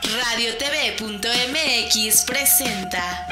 RadioTV.mx presenta.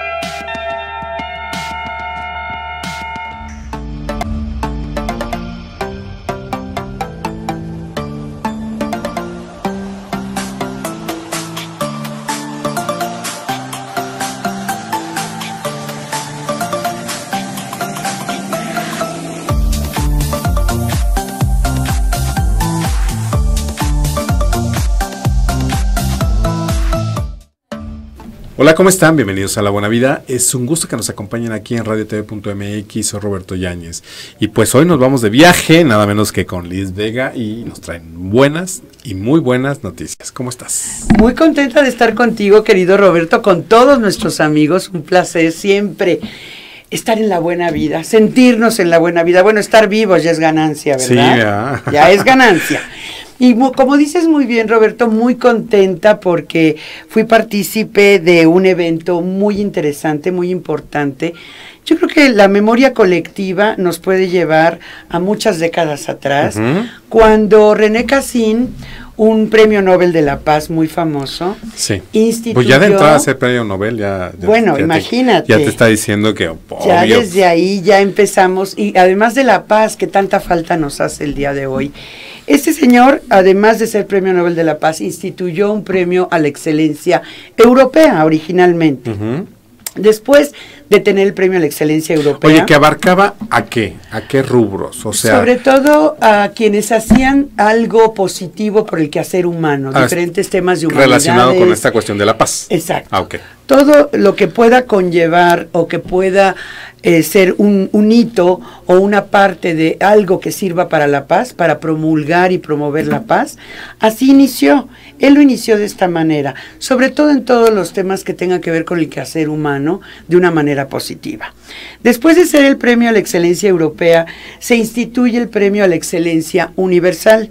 Hola, ¿cómo están? Bienvenidos a La Buena Vida. Es un gusto que nos acompañen aquí en RadioTV.mx. Soy Roberto Yáñez. Y pues hoy nos vamos de viaje, nada menos que con Liz Vega, y nos traen buenas y muy buenas noticias. ¿Cómo estás? Muy contenta de estar contigo, querido Roberto, con todos nuestros amigos. Un placer siempre estar en la buena vida, sentirnos en la buena vida. Bueno, estar vivos ya es ganancia, ¿verdad? Sí, ya es ganancia. Y como dices muy bien, Roberto, muy contenta porque fui partícipe de un evento muy interesante, muy importante. Yo creo que la memoria colectiva nos puede llevar a muchas décadas atrás, cuando René Cassin, un premio Nobel de la Paz muy famoso, instituyó... Pues ya de entrada a ser premio Nobel, ya bueno, imagínate. Ya te está diciendo que... Ya desde ahí ya empezamos, y además de la paz que tanta falta nos hace el día de hoy, este señor, además de ser premio Nobel de la Paz, instituyó un premio a la excelencia europea originalmente. Después de tener el premio a la excelencia europea. Oye, ¿que abarcaba a qué? ¿A qué rubros? O sea, sobre todo a quienes hacían algo positivo por el quehacer humano, diferentes temas de humanidades. Relacionado con esta cuestión de la paz. Exacto. Okay. Todo lo que pueda conllevar o que pueda ser un hito o una parte de algo que sirva para la paz, para promulgar y promover la paz. Así inició. Él lo inició de esta manera, sobre todo en todos los temas que tengan que ver con el quehacer humano, de una manera positiva. Después de ser el premio a la excelencia europea, se instituye el premio a la excelencia universal.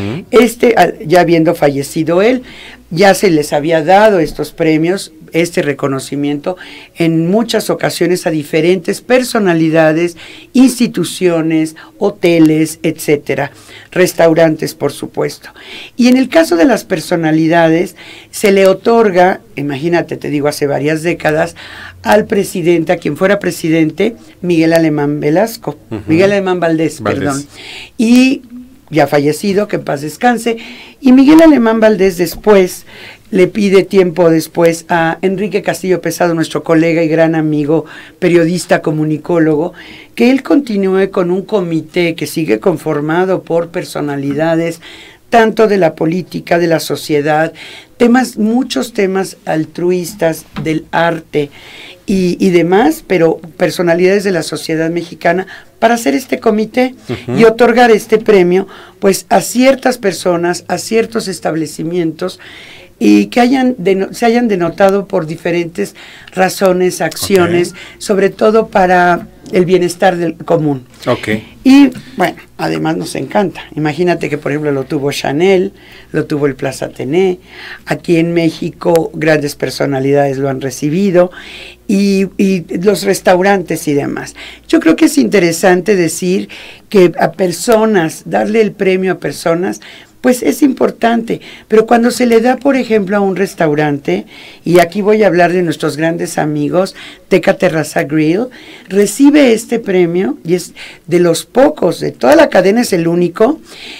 Ya habiendo fallecido él, ya se les había dado estos premios, este reconocimiento en muchas ocasiones a diferentes personalidades, instituciones, hoteles, etcétera, restaurantes, por supuesto. Y en el caso de las personalidades, se le otorga, imagínate, te digo, hace varias décadas, al presidente, a quien fuera presidente, Miguel Alemán Velasco, Miguel Alemán Valdés, perdón, y ya fallecido, que en paz descanse, y Miguel Alemán Valdés después le pide tiempo después a Enrique Castillo Pesado, nuestro colega y gran amigo, periodista, comunicólogo, que él continúe con un comité que sigue conformado por personalidades tanto de la política, de la sociedad, muchos temas altruistas, del arte y demás, pero personalidades de la sociedad mexicana, para hacer este comité y otorgar este premio pues a ciertas personas, a ciertos establecimientos, y que se hayan denotado por diferentes razones, acciones, sobre todo para el bienestar del común. Y bueno, además nos encanta. Imagínate que por ejemplo lo tuvo Chanel, lo tuvo el Plaza Athénée, aquí en México grandes personalidades lo han recibido, y los restaurantes y demás. Yo creo que es interesante decir que a personas, darle el premio a personas, pues es importante, pero cuando se le da, por ejemplo, a un restaurante, y aquí voy a hablar de nuestros grandes amigos, Teca Terraza Grill, recibe este premio, y es de los pocos, de toda la cadena es el único,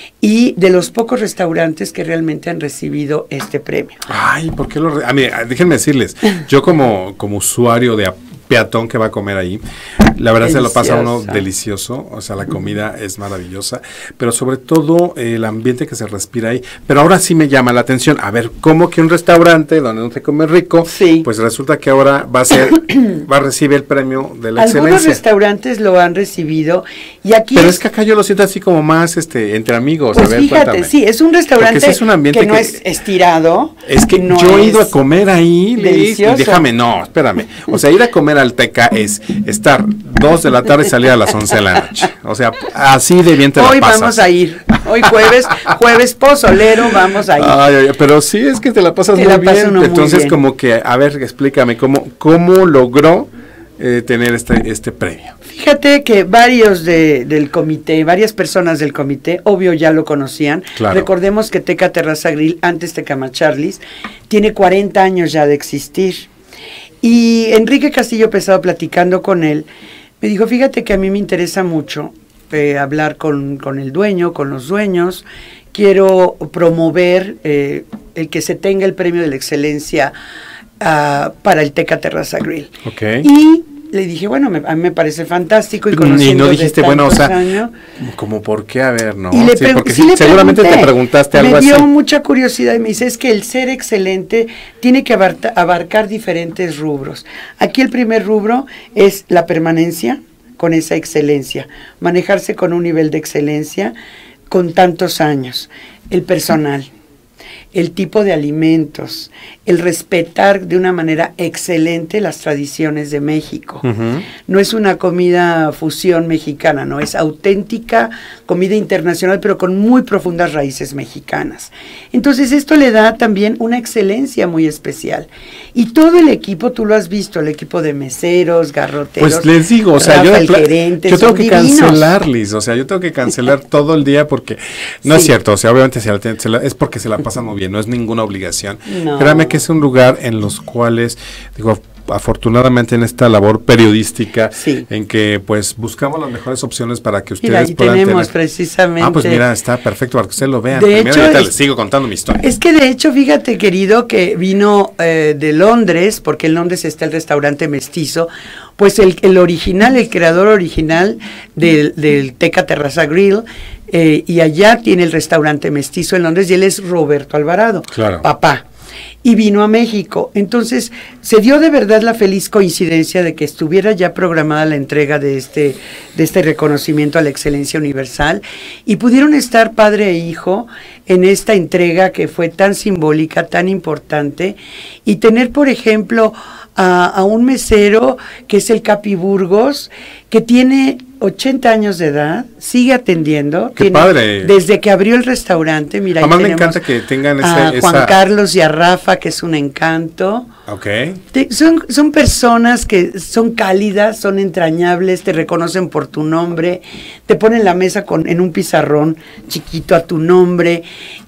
y de los pocos restaurantes que realmente han recibido este premio. Ay, ¿por qué mira, déjenme decirles, yo como usuario de peatón que va a comer ahí, la verdad se lo pasa uno delicioso, o sea, la comida es maravillosa, pero sobre todo el ambiente que se respira ahí. Pero ahora sí me llama la atención, a ver, ¿cómo que un restaurante donde no se come rico, pues resulta que ahora va a recibir el premio de la excelencia? Algunos restaurantes lo han recibido, y aquí... Pero es que acá yo lo siento así como más entre amigos. Pues a ver, fíjate, cuéntame. sí, es un restaurante es un ambiente que no es estirado. Es que no yo he ido a comer ahí, Liz, y espérame, o sea, ir a comer al Teca es estar 2 de la tarde y salir a las 11 de la noche. O sea, así de bien te la pasas. Hoy vamos a ir. Hoy jueves pozolero, vamos a ir. Ay, pero sí, es que te la pasas muy bien. Entonces, como que, a ver, explícame, ¿cómo logró tener este premio? Fíjate que del comité, varias personas del comité, obvio ya lo conocían. Claro. Recordemos que Teca Terraza Grill, antes Tecamacharlis, tiene 40 años ya de existir. Y Enrique Castillo Pesado, platicando con él, me dijo, fíjate que a mí me interesa mucho hablar con el dueño, con los dueños. Quiero promover el que se tenga el premio de la excelencia para el Teca Terraza Grill. Okay. Y le dije, bueno, a mí me parece fantástico. Y no dijiste, bueno, o sea, años, como por qué, a ver, ¿no? Y le porque sí le seguramente te preguntaste algo así. Me dio mucha curiosidad y me dice, es que el ser excelente tiene que abarcar diferentes rubros. Aquí el primer rubro es la permanencia con esa excelencia, manejarse con un nivel de excelencia con tantos años, el personal, el tipo de alimentos, el respetar de una manera excelente las tradiciones de México. Uh-huh. No es una comida fusión mexicana, no, es auténtica comida internacional, pero con muy profundas raíces mexicanas. Entonces esto le da también una excelencia muy especial. Y todo el equipo, tú lo has visto, el equipo de meseros, garroteros. Pues les digo, o sea, Rafa, gerente, yo tengo que divinos. cancelar, Liz, o sea, yo tengo que cancelar todo el día porque no es cierto, o sea, obviamente es porque se la pasan muy bien, no es ninguna obligación. No. Créame que es un lugar en los cuales, digo, afortunadamente en esta labor periodística, sí, en que pues buscamos las mejores opciones para que ustedes mira, ahí puedan tenemos tener. precisamente. Pues mira, está perfecto para que ustedes lo vean. De Primero hecho, ahorita les sigo contando mi historia. Es que de hecho, fíjate, querido, que vino de Londres, porque en Londres está el restaurante Mestizo, pues el original, el creador original del Teca Terraza Grill, y allá tiene el restaurante Mestizo en Londres, y él es Roberto Alvarado, Claro. papá. Y vino a México. Entonces, se dio de verdad la feliz coincidencia de que estuviera ya programada la entrega de este reconocimiento a la excelencia universal, y pudieron estar padre e hijo en esta entrega que fue tan simbólica, tan importante, y tener, por ejemplo, a un mesero que es el Capi Burgos, que tiene 80 años de edad, sigue atendiendo. ¡Qué padre! Desde que abrió el restaurante, mira, Además ahí me tenemos encanta que tengan a Juan Carlos y a Rafa, que es un encanto. Okay. Son personas que son cálidas, son entrañables, te reconocen por tu nombre, te ponen la mesa en un pizarrón chiquito a tu nombre,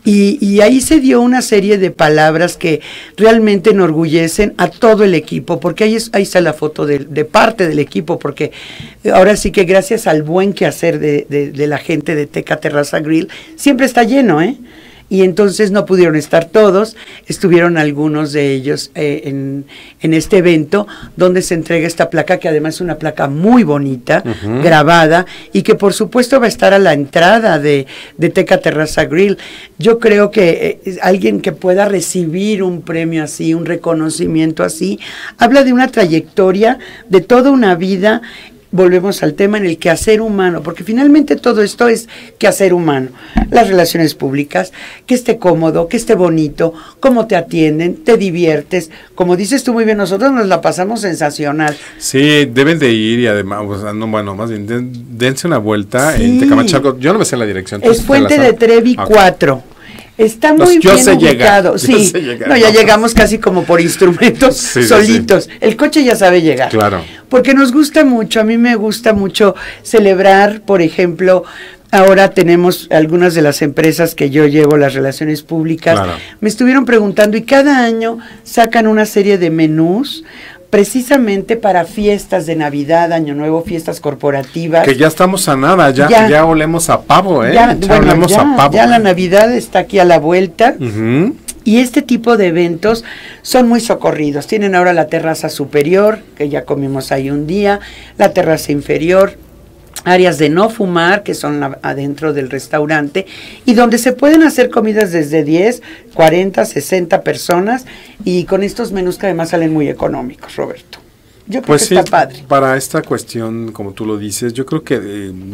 y ahí se dio una serie de palabras que realmente enorgullecen a todo el equipo, porque ahí está la foto de parte del equipo, porque ahora sí que gracias al buen quehacer de la gente de Teca Terraza Grill, siempre está lleno, y entonces no pudieron estar todos, estuvieron algunos de ellos en este evento donde se entrega esta placa, que además es una placa muy bonita, uh-huh, grabada, y que por supuesto va a estar a la entrada de Teca Terraza Grill. Yo creo que alguien que pueda recibir un premio así, un reconocimiento así, habla de una trayectoria de toda una vida. Volvemos al tema en el quehacer humano, porque finalmente todo esto es quehacer humano, las relaciones públicas, que esté cómodo, que esté bonito, cómo te atienden, te diviertes, como dices tú muy bien, nosotros nos la pasamos sensacional. Sí, deben de ir, y además, o sea, más bien, dense una vuelta, sí, en Tecamachalco. Yo no me sé la dirección. Es Fuente de Trevi 4. Está muy bien ubicado. Sí, no, ya llegamos casi como por instrumentos solitos. Sí. El coche ya sabe llegar. Claro. Porque nos gusta mucho, a mí me gusta mucho celebrar, por ejemplo, ahora tenemos algunas de las empresas que yo llevo las relaciones públicas, claro, me estuvieron preguntando, y cada año sacan una serie de menús precisamente para fiestas de Navidad, Año Nuevo, fiestas corporativas. Que ya estamos a nada, ya olemos a pavo, Ya olemos a pavo. Ya la Navidad está aquí a la vuelta. Uh-huh. Y este tipo de eventos son muy socorridos. Tienen ahora la terraza superior, que ya comimos ahí un día, la terraza inferior, áreas de no fumar, que son adentro del restaurante, y donde se pueden hacer comidas desde 10, 40, 60 personas, y con estos menús que además salen muy económicos, Roberto. Yo creo pues que está padre. Para esta cuestión, como tú lo dices, yo creo que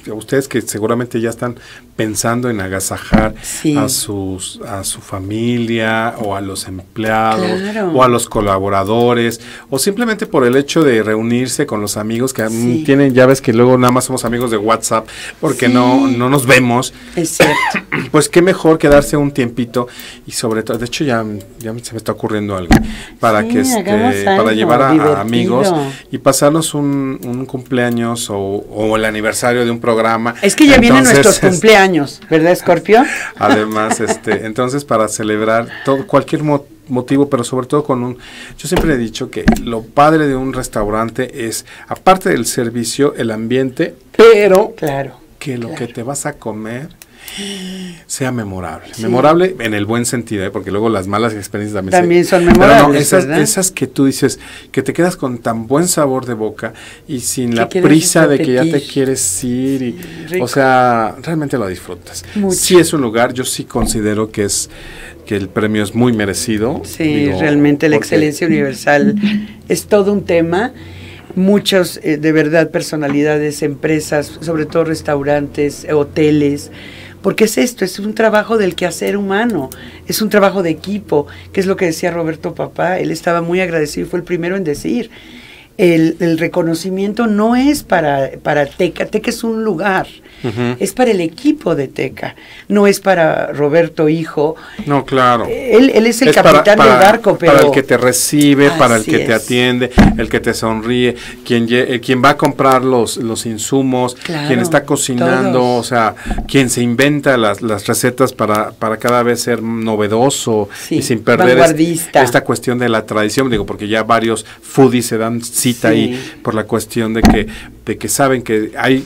ustedes que seguramente ya están pensando en agasajar Sí. a su familia o a los empleados Claro. o a los colaboradores o simplemente por el hecho de reunirse con los amigos que Sí. tienen, ya ves que luego nada más somos amigos de WhatsApp porque Sí. no nos vemos. Es cierto. Pues qué mejor que darse un tiempito y sobre todo, de hecho ya se me está ocurriendo algo para Sí, que hagamos para algo llevar a divertido. amigos y pasarnos un cumpleaños o el aniversario de un programa. Es que ya vienen Entonces, nuestros cumpleaños, ¿verdad, Scorpio? Además, entonces para celebrar todo, cualquier motivo, pero sobre todo yo siempre he dicho que lo padre de un restaurante es, aparte del servicio, el ambiente, pero Claro. que lo que te vas a comer sea memorable. Sí. Memorable en el buen sentido, porque luego las malas experiencias También son Pero memorables, no, ¿verdad? esas que tú dices, que te quedas con tan buen sabor de boca y sin Que la quieres prisa de que ya te repetir. quieres ir. Rico. O sea, realmente lo disfrutas. Mucho. Sí es un lugar, yo sí considero que el premio es muy merecido. Sí, realmente la porque- excelencia universal es todo un tema. Muchos, de verdad, personalidades, empresas, sobre todo restaurantes, hoteles, porque es esto, es un trabajo del quehacer humano, es un trabajo de equipo, que es lo que decía Roberto Papá. Él estaba muy agradecido y fue el primero en decir, el reconocimiento no es para Teca. Teca es un lugar, Ujú. es para el equipo de Teca, no es para Roberto hijo. No, claro. Él es el Es capitán del barco, pero... para el que te recibe, para el Así que te es. atiende, el que te sonríe, quien va a comprar los insumos, Claro, quien está cocinando, todos. o sea, quien se inventa las recetas para cada vez ser novedoso Sí, y sin perder vanguardista. esta cuestión de la tradición, digo, porque ya varios foodies se dan cita Sí. ahí por la cuestión de que saben que hay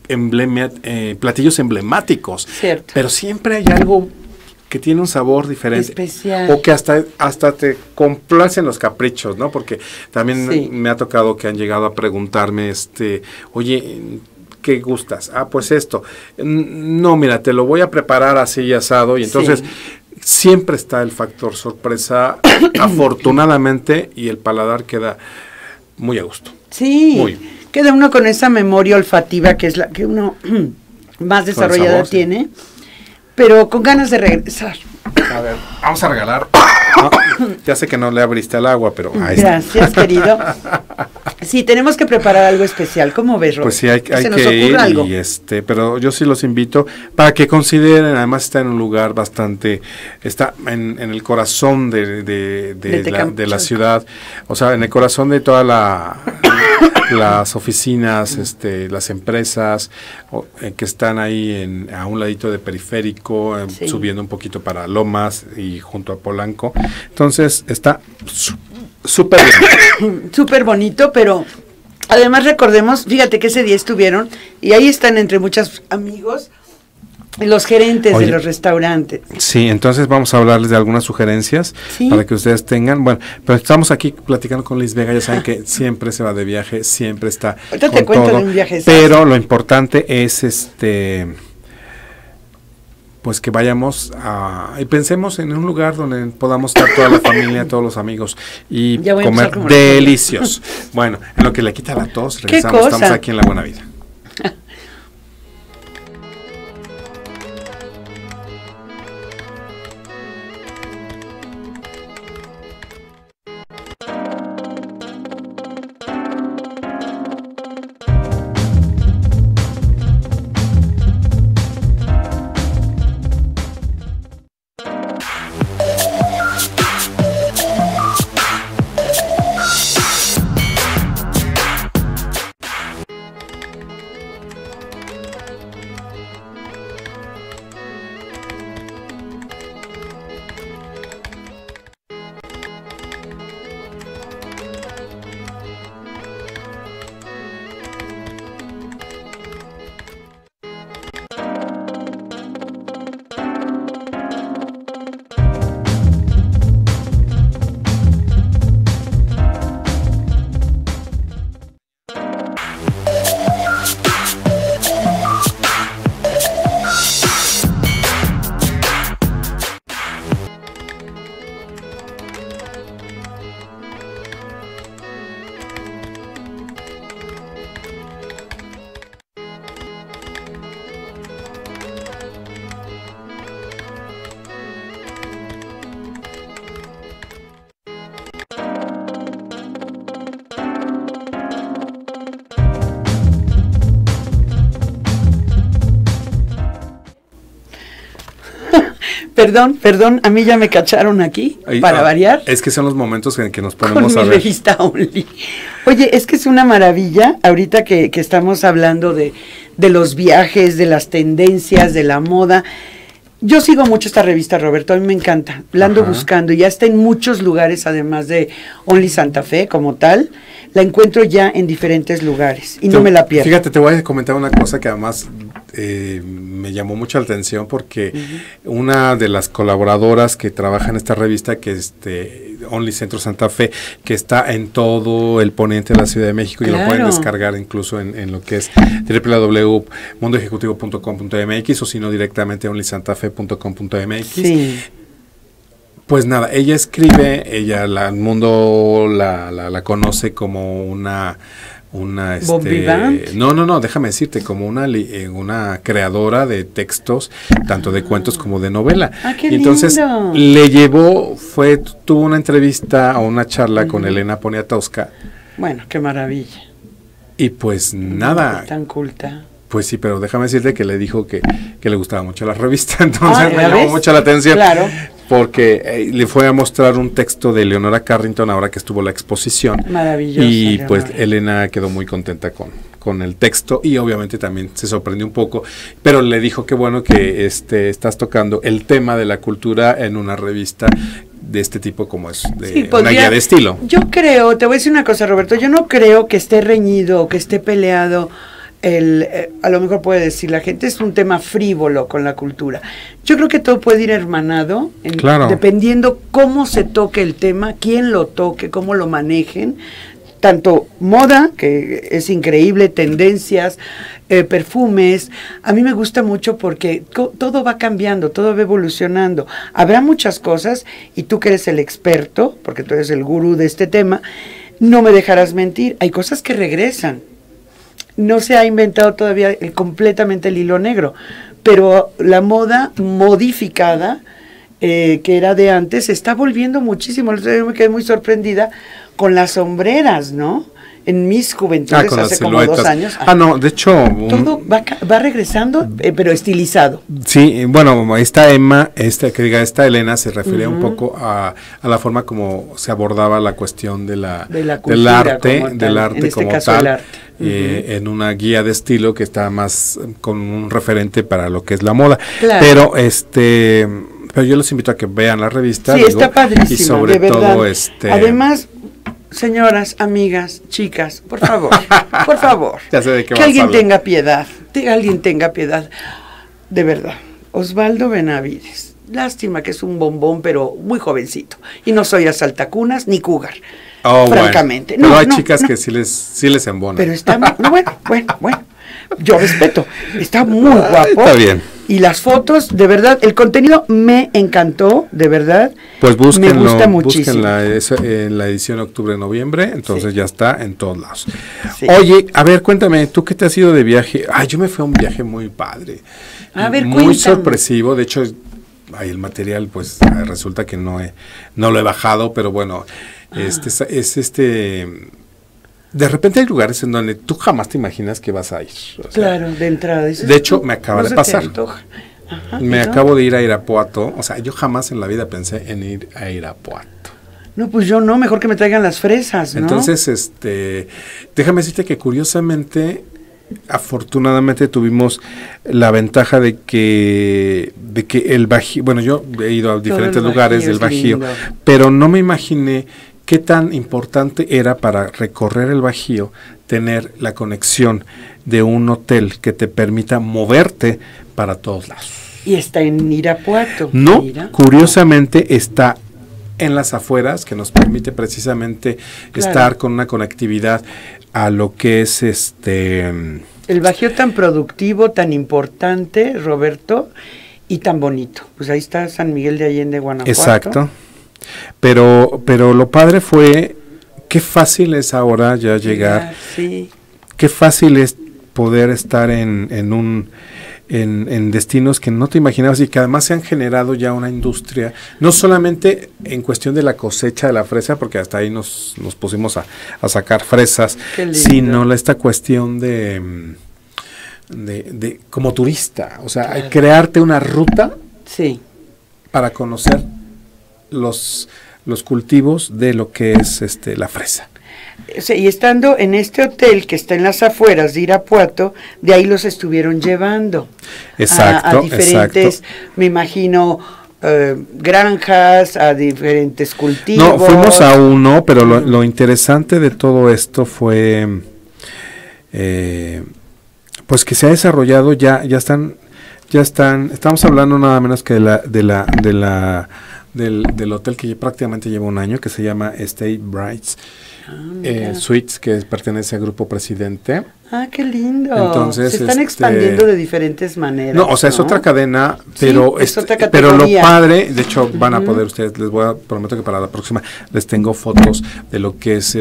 platillos emblemáticos, Cierto. pero siempre hay algo que tiene un sabor diferente. Especial. O que hasta te complacen los caprichos, ¿no? Porque también Sí. me ha tocado que han llegado a preguntarme, oye, ¿qué gustas? Ah, pues esto. No, mira, te lo voy a preparar así y asado. Y entonces Sí. siempre está el factor sorpresa, afortunadamente, y el paladar queda muy a gusto. Sí, Muy. queda uno con esa memoria olfativa que es la que uno más desarrollada sabor, sí. tiene, pero con ganas de regresar. A ver, vamos a regalar. Ya sé que no le abriste al agua, pero ahí está. Gracias, querido. Sí, tenemos que preparar algo especial. ¿Cómo ves, Robert? Pues sí, hay ¿Se nos que ocurre ir algo? pero yo sí los invito para que consideren, además está en un lugar está en el corazón de la ciudad, o sea, en el corazón de toda las oficinas, las empresas que están ahí a un ladito de Periférico, Sí. subiendo un poquito para Lomas y junto a Polanco. Entonces está súper bien. Súper bonito, pero además recordemos, fíjate que ese día estuvieron, y ahí están entre muchos amigos, los gerentes Oye. de los restaurantes. Sí, entonces vamos a hablarles de algunas sugerencias Sí. para que ustedes tengan. Bueno, pero estamos aquí platicando con Liz Vega, ya saben que siempre se va de viaje, siempre está Ahorita te con cuento todo, de un viaje. pero lo importante es pues que vayamos y pensemos en un lugar donde podamos estar toda la familia, todos los amigos y Ya voy a comer empezar como delicioso. Bueno, en lo que le quita la tos, regresamos, cosa? estamos aquí en La Buena Vida. Perdón, a mí ya me cacharon aquí, para variar. Es que son los momentos en que nos Con ponemos mi a ver. revista Only. Oye, es que es una maravilla, ahorita que estamos hablando de los viajes, de las tendencias, de la moda. Yo sigo mucho esta revista, Roberto, a mí me encanta, la ando buscando, ya está en muchos lugares, además de Only Santa Fe como tal, la encuentro ya en diferentes lugares y no me la pierdo. Fíjate, te voy a comentar una cosa que además me llamó mucho la atención porque una de las colaboradoras que trabaja en esta revista, que es Only Centro Santa Fe, que está en todo el poniente de la Ciudad de México y lo pueden descargar incluso en lo que es www.mundoejecutivo.com.mx o si no directamente onlysantafe.com.mx. Sí. Pues nada, ella escribe, el mundo la conoce como una no, déjame decirte, como una creadora de textos, tanto de cuentos como de novela. Qué y entonces lindo. tuvo una entrevista o una charla con Elena Poniatowska. Bueno, qué maravilla. Y pues nada. Tan culta. Pues sí, pero déjame decirte que le dijo que le gustaba mucho la revista, entonces me llamó mucho la atención. Claro. Porque le fue a mostrar un texto de Leonora Carrington ahora que estuvo la exposición. Maravilloso. Y Leonora. pues Elena quedó muy contenta con el texto y obviamente también se sorprendió un poco, pero le dijo que bueno que estás tocando el tema de la cultura en una revista de este tipo como es una guía de estilo. Yo creo, te voy a decir una cosa, Roberto, yo no creo que esté reñido o que esté peleado. A lo mejor puede decir la gente, es un tema frívolo con la cultura. Yo creo que todo puede ir hermanado, dependiendo cómo se toque el tema, quién lo toque, cómo lo manejen. Tanto moda, que es increíble, tendencias, perfumes. A mí me gusta mucho porque todo va cambiando, todo va evolucionando. Habrá muchas cosas, y tú que eres el experto, porque tú eres el gurú de este tema, no me dejarás mentir, hay cosas que regresan. No se ha inventado todavía completamente el hilo negro, pero la moda modificada, que era de antes, se está volviendo muchísimo. Yo me quedé muy sorprendida con las sombreras, ¿no? En mis juventudes, hace como 2 años. No, de hecho... Todo va regresando, pero estilizado. Sí, bueno, esta Elena se refería un poco a la forma como se abordaba la cuestión de la cultura, del arte como tal. En una guía de estilo que está más con un referente para lo que es la moda. Claro. Pero yo los invito a que vean la revista. Sí, está padrísima, y sobre de todo verdad. Además, señoras, amigas, chicas, por favor, ya sé de qué que alguien tenga piedad, de verdad. Osvaldo Benavides, lástima que es un bombón, pero muy jovencito, y no soy asaltacunas ni cougar. Francamente. Bueno. Pero hay chicas que sí les embonan. Pero está bueno. Yo respeto. Está muy guapo. Está bien. Y las fotos, de verdad, el contenido me encantó, de verdad. Pues búsquenlo, me gusta muchísimo. En la edición octubre-noviembre, entonces ya está en todos lados. Sí. Oye, a ver, cuéntame, ¿tú qué te has ido de viaje? Yo me fui a un viaje muy padre. A ver, muy cuéntame. Sorpresivo, de hecho, el material, pues, resulta que no lo he bajado, pero bueno... De repente hay lugares en donde tú jamás te imaginas que vas a ir. Claro, de entrada. De hecho, me acaba de pasar. Me acabo de ir a Irapuato. O sea, yo jamás en la vida pensé en ir a Irapuato. No, pues yo no, mejor que me traigan las fresas, ¿no? Entonces, déjame decirte que curiosamente, afortunadamente tuvimos la ventaja de que el Bajío, bueno, yo he ido a diferentes lugares del Bajío, pero no me imaginé qué tan importante era para recorrer el Bajío tener la conexión de un hotel que te permita moverte para todos lados. Y está en Irapuato. No, curiosamente está en las afueras, que nos permite precisamente estar con una conectividad a lo que es el Bajío tan productivo, tan importante, Roberto, y tan bonito. Pues ahí está San Miguel de Allende, Guanajuato. Exacto. Pero lo padre fue qué fácil es ahora ya llegar. Sí. Qué fácil es poder estar en destinos que no te imaginabas y que además se han generado ya una industria, no solamente en cuestión de la cosecha de la fresa, porque hasta ahí nos pusimos a sacar fresas, sino esta cuestión de como turista, o sea, crearte una ruta. Sí. para conocer los cultivos de lo que es la fresa. Sí, y estando en este hotel que está en las afueras de Irapuato, de ahí los estuvieron llevando exacto, a diferentes, me imagino, granjas, a diferentes cultivos. No, fuimos a uno, pero lo interesante de todo esto fue pues que se ha desarrollado, estamos hablando nada menos que del hotel que prácticamente lleva un año, que se llama State Brights Suites, que pertenece al Grupo Presidente. Ah, qué lindo. Entonces, se están expandiendo de diferentes maneras. No, o sea, es otra cadena, pero sí, es otra pero lo padre, de hecho, van a poder ustedes, prometo que para la próxima les tengo fotos de lo que es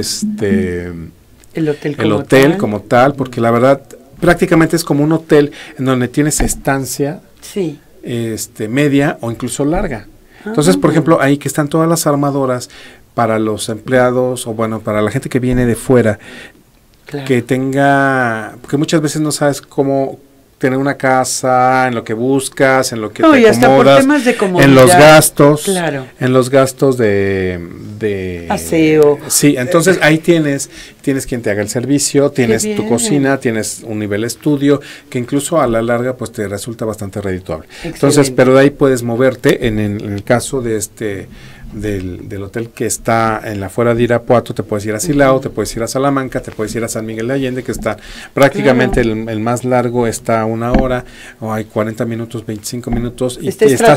el hotel como tal, porque la verdad prácticamente es como un hotel en donde tienes estancia sí. Media o incluso larga. Entonces, por ejemplo, ahí que están todas las armadoras para los empleados o bueno, para la gente que viene de fuera, claro. Que tenga, porque muchas veces no sabes cómo tener una casa, en lo que buscas, en lo que te acomodas, hasta por temas de comodidad, en los gastos, claro. En los gastos de aseo. Sí, entonces ahí tienes quien te haga el servicio, tienes tu cocina, tienes un nivel estudio, que incluso a la larga pues te resulta bastante redituable. Excelente. Entonces, pero de ahí puedes moverte, en el caso de del hotel que está en la afuera de Irapuato, te puedes ir a Silao, te puedes ir a Salamanca, te puedes ir a San Miguel de Allende, que está prácticamente el más largo, está 1 hora, o hay 40 minutos, 25 minutos, y está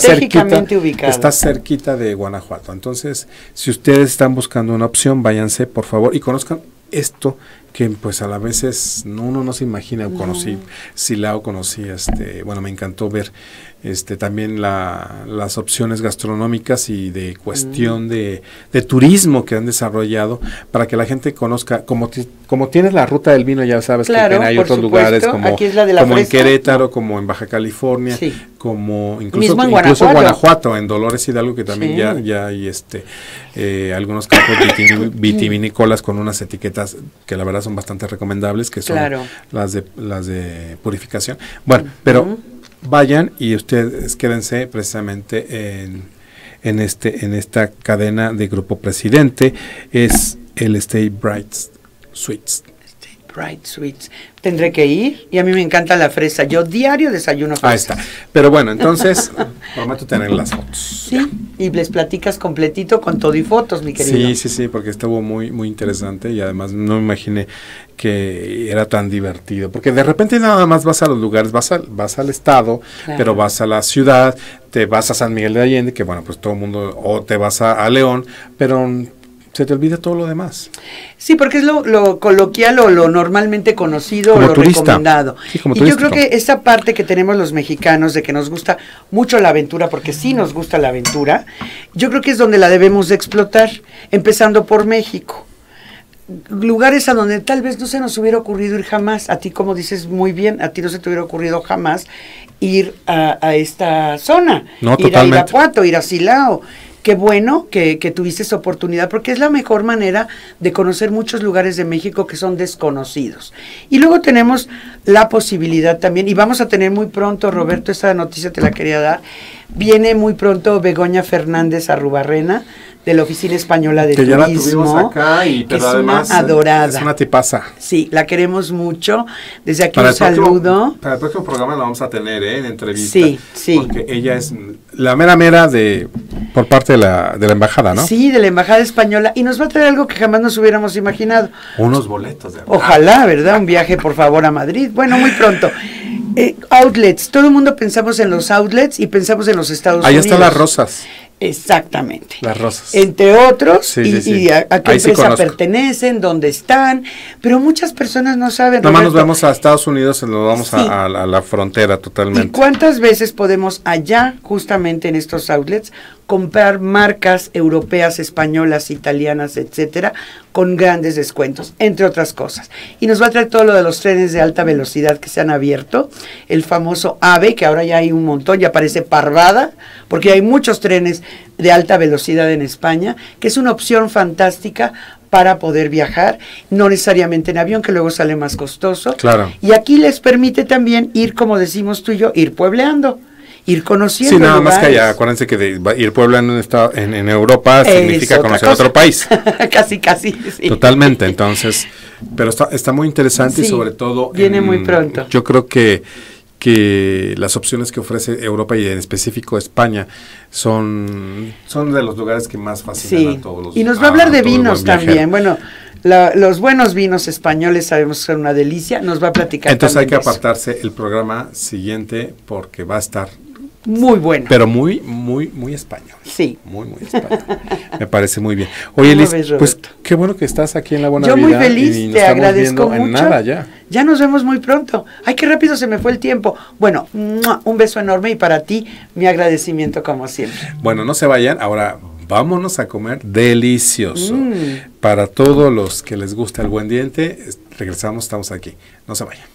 cerquita de Guanajuato. Entonces, si ustedes están buscando una opción, váyanse, por favor, y conozcan esto, que pues a la vez uno no se imagina. Conocí Silao, bueno, me encantó ver también las opciones gastronómicas y de cuestión de turismo que han desarrollado para que la gente conozca, como tienes la ruta del vino, ya sabes, claro, que hay otros lugares como en Querétaro, como en Baja California, sí. Como incluso Guanajuato, en Dolores Hidalgo, que también ya hay algunos campos vitivinícolas con unas etiquetas que la verdad son bastante recomendables, que son las de purificación. Bueno, pero vayan y ustedes quédense precisamente en esta cadena de Grupo Presidente, es el State Brights Suites. Bright Suites. Tendré que ir, y a mí me encanta la fresa. Yo diario desayuno fresa. Ahí está. Pero bueno, entonces prometo tener las fotos. Sí, y les platicas completito con todo y fotos, mi querido. Sí, porque estuvo muy, muy interesante, y además no me imaginé que era tan divertido, porque de repente nada más vas a los lugares, vas al estado, claro. Pero vas a la ciudad, te vas a San Miguel de Allende, que bueno, pues todo el mundo, o te vas a León, pero se te olvida todo lo demás. Sí, porque es lo coloquial o lo normalmente conocido como o lo turista. Recomendado. Sí, como turístico. Yo creo que esa parte que tenemos los mexicanos de que nos gusta mucho la aventura, porque sí nos gusta la aventura, yo creo que es donde la debemos de explotar, empezando por México. Lugares a donde tal vez no se nos hubiera ocurrido ir jamás. A ti, como dices muy bien, a ti no se te hubiera ocurrido jamás ir a esta zona. No, ir totalmente. A Irapuato, ir a Silao. Qué bueno que tuviste esa oportunidad, porque es la mejor manera de conocer muchos lugares de México que son desconocidos. Y luego tenemos la posibilidad también, y vamos a tener muy pronto, Roberto, esta noticia te la quería dar, viene muy pronto Begoña Fernández Arrubarrena, de la Oficina Española de Turismo, que ya la tuvimos acá, pero es además una adorada. Es una tipaza. Sí, la queremos mucho. Desde aquí un saludo. Para el próximo programa la vamos a tener, en entrevista. Sí. Porque ella es la mera por parte de la embajada, ¿no? Sí, de la embajada española, y nos va a traer algo que jamás nos hubiéramos imaginado. Unos boletos de Ojalá, ¿verdad? Un viaje, por favor, a Madrid. Bueno, muy pronto. Outlets, todo el mundo pensamos en los outlets y pensamos en los Estados Unidos. Ahí están las Rosas. Exactamente. Las Rosas. Entre otros, sí. y a qué empresa pertenecen, dónde están, pero muchas personas no saben. Nomás nos vamos a Estados Unidos, nos vamos a la frontera totalmente. ¿Y cuántas veces podemos allá, justamente en estos outlets, comprar marcas europeas, españolas, italianas, etcétera, con grandes descuentos, entre otras cosas? Y nos va a traer todo lo de los trenes de alta velocidad que se han abierto, el famoso AVE, que ahora ya hay un montón, ya parece parvada, porque hay muchos trenes de alta velocidad en España, que es una opción fantástica para poder viajar, no necesariamente en avión, que luego sale más costoso. Claro. Y aquí les permite también ir, como decimos tú y yo, ir puebleando. ir conociendo. Sí, nada lugares. más que allá, acuérdense que ir Puebla en Europa significa conocer otro país. Casi, sí. Totalmente, entonces, pero está muy interesante, sí, y sobre todo viene muy pronto. Yo creo que las opciones que ofrece Europa y en específico España son de los lugares que más fascinan a todos los. Y nos va a hablar de vinos también. Bueno, los buenos vinos españoles sabemos que son una delicia. Nos va a platicar. Entonces hay que apartarse el programa siguiente porque va a estar muy bueno. Pero muy español. Sí. Muy español. Me parece muy bien. Oye, Liz, pues qué bueno que estás aquí en La Buena Vida. Yo muy feliz, y nos te agradezco mucho. En nada ya. Ya nos vemos muy pronto. Ay, qué rápido se me fue el tiempo. Bueno, un beso enorme y para ti mi agradecimiento como siempre. Bueno, no se vayan. Ahora vámonos a comer delicioso. Para todos los que les gusta el buen diente, regresamos, estamos aquí. No se vayan.